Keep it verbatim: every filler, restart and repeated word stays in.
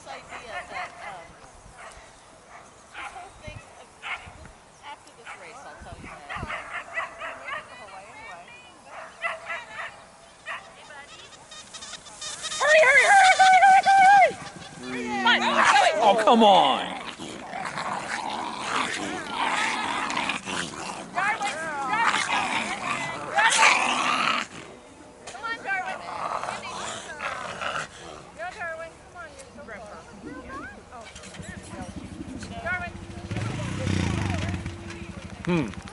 idea that um, this whole thing, uh, after this race, I'll tell you that. Hurry, hurry, hurry, hurry, hurry, hurry! Come on, go it! Oh, come on! Darwin, Darwin! Darwin! Come on, Darwin! Go, Darwin. Come on, you're so close. Oh. Darwin! Hmm.